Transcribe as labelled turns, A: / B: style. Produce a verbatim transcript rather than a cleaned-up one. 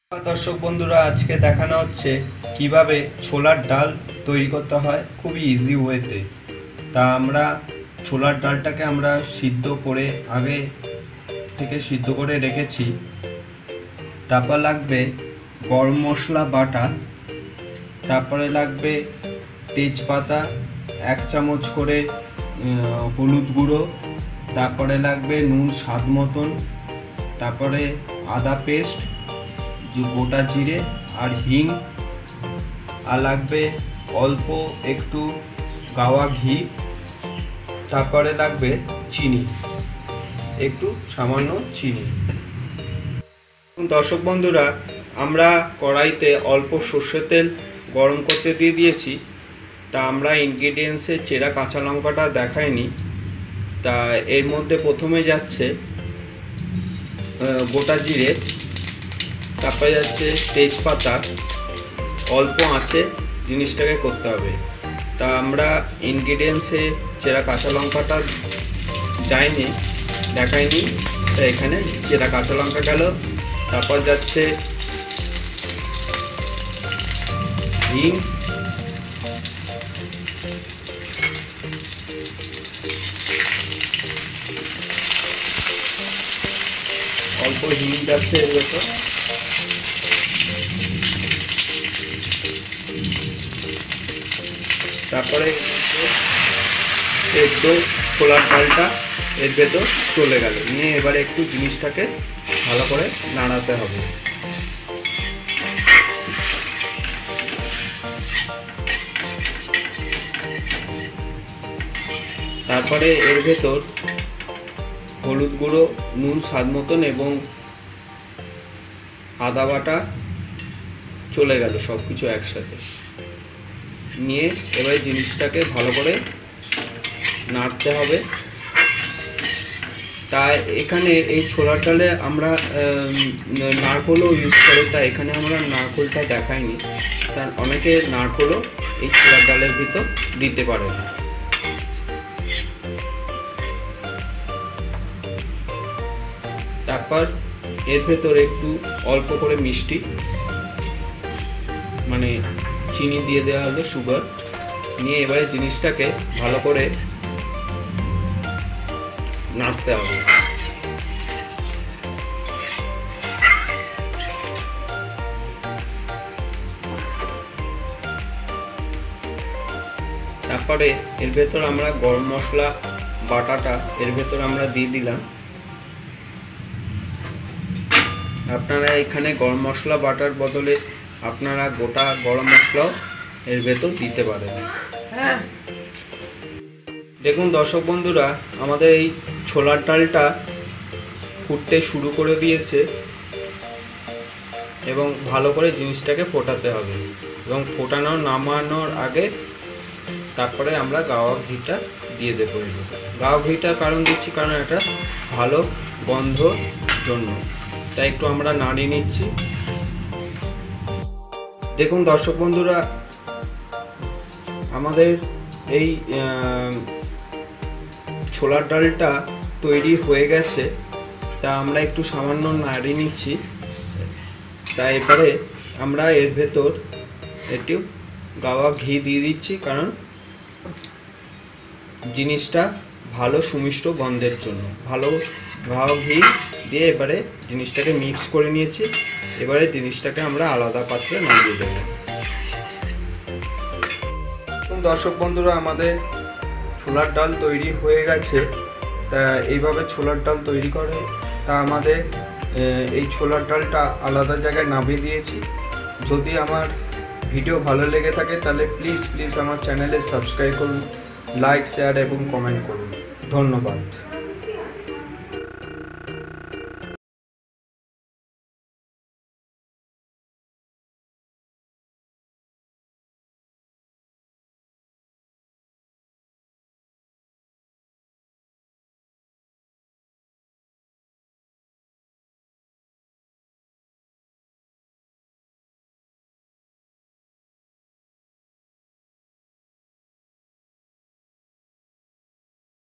A: दर्शक बंधुरा आज के देखानो होच्छे किभाबे छोलार डाल तैरी करते हैं खूब इजी वेते। ता आमरा छोलार डालटाके आमरा सिद्ध करे आगे थेके सिद्ध करे रेखेछि। तारपर लागबे गरम मशला बाटा, तारपरे लागबे तेजपाता एक चामच करे हलुद गुड़ो, तारपरे लागबे नुन स्वाद मतन, तारपरे आदा पेस्ट जो गोटा जिरे और हिंग और लागबे अल्प एकटू गावा घी, तारपरे लागबे चीनी एकटू सामान्य चीनी। दर्शक बंधुरा आमरा कड़ाईते अल्प सर्षेर तेल गरम करते दिए दिएछि। ता आमरा इनग्रेडियेंट्से चेरा काँचा लंकाटा देखाइनि। ता एर मध्य प्रथमे जाच्छे गोटा जिरे, तारपरे जाच्छे तेजपाता, अल्प आँचे जिनिसटाके करते हबे। ता आमरा इनग्रेडियेंट्से चेरा काँचा लंकाटा जायनि देखाइनि, ता एखाने चेरा काँचा लंका गेल। तारपर जाच्छे हिंग, अल्प हिंग जाच्छे एर भेतर, तारपरे सेদ্ধ छोलार डालटा एर भेतर चले गेल। निये एबारे एकटू जिनिसटाके भालो करे नाड़ाते हबे। तारपरे एर भेतर हलुद गुड़ो, नुन स्वाद मतन एबं आदा बाटा चले गेल सबकिछु एकसाथे निये एबारे जिनिसटाके भालो करे नाड़ते हबे। ताई एखाने एई छोलार डाले आमरा नारकेलও इउज करे, ताई एखाने आमरा नारकेलटा देखाइनि। तार अनेके नारकेलও एई छोलार डालेर भितर दिते पारेन। तारपर एर भेतर एकटू अल्प करे मिष्टि माने चीनी दिए देওয়া হলো, सुगार নিয়ে এবারে জিনিসটাকে ভালো করে নাড়তে হবে। তারপরে এর ভেতর আমরা গরম মশলা বাটাটা এর ভেতর আমরা দিয়ে দিলাম। আপনারা এখানে গরম মশলা বাটার বদলে আপনারা গোটা গরম মশলা এর ভেতর দিতে পারেন। দেখুন দর্শক বন্ধুরা আমাদের এই ছোলার ডালটা ফুটতে শুরু করে দিয়েছে এবং ভালো করে জিনিসটাকে ফোটাতে হবে এবং ফোটানোর নামানোর আগে তারপরে আমরা গাওয়া ঘিটা দিয়ে দেবো। গাওয়া ঘিটা কারণ দিচ্ছি কারণ এটা ভালো গন্ধ জন্য, তাই একটু আমরা নাড়িয়ে নিচ্ছি। দেখুন দর্শক বন্ধুরা আমাদের এই ছোলার ডালটা তৈরি হয়ে গেছে। তা আমরা একটু সামান্য নাড়িয়ে নিচ্ছি। তাই এবারে আমরা এর ভেতর একটু গাওয়া ঘি দিয়ে দিচ্ছি কারণ জিনিসটা ভালো সুমিষ্ট গন্ধের জন্য। ভালো গাওয়া ঘি দিয়ে এবারে জিনিসটাকে মিক্স করে নিয়েছি। এবারে জিনিসটাকে আমরা আলাদা পাত্রে নামিয়ে দেব। দর্শক বন্ধুরা আমাদের ছোলার ডাল তৈরি হয়ে গেছে। তা এইভাবে ছোলার ডাল তৈরি করে তা আমাদের এই ছোলার ডালটা আলাদা জায়গায় নামিয়ে দিয়েছি। যদি আমার ভিডিও ভালো লেগে থাকে তাহলে প্লিজ প্লিজ আমার চ্যানেলে সাবস্ক্রাইব করুন, লাইক শেয়ার এবং কমেন্ট করুন। ধন্যবাদ।